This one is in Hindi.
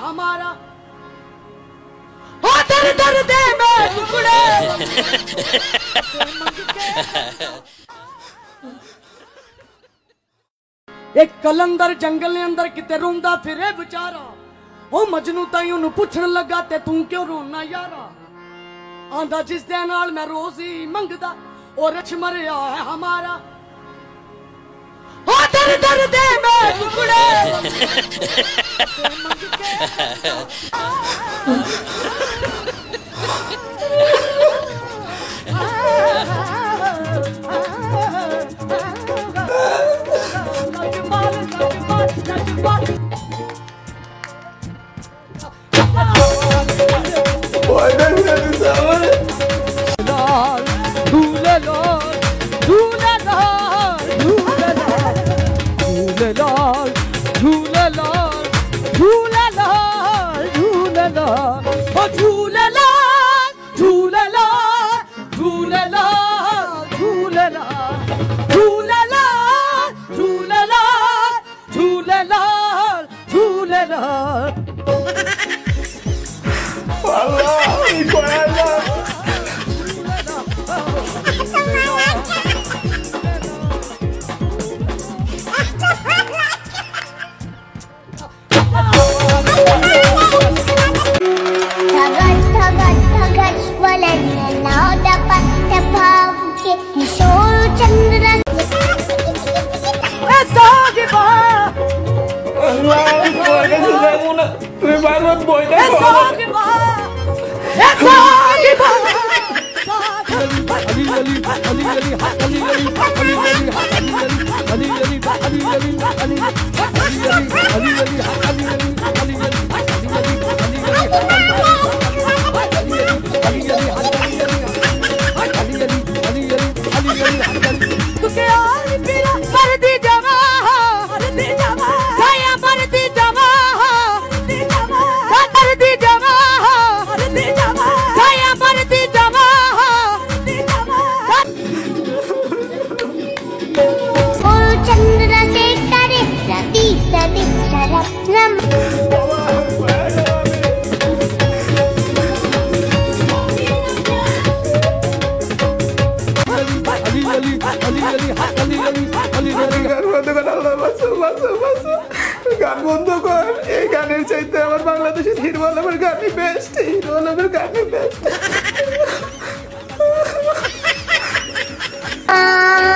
हमारा दर दर दे में टुकड़े एक कलंदर जंगल ने अंदर किते रोंदा फिरे बेचारा ओ मजनू ताई ओनू पुछण लगा ते तू क्यों रोना यारा आंदा जिस दे नाल मैं रोज ही मंगदा और रच मरिया है हमारा ओ दर दर दे में टुकड़े গান বন্ধ কর এই গানের চাইতে আমার বাংলাদেশের হিরো আলমের গানই বেস্ট হিরো আলমের গানই বেস্ট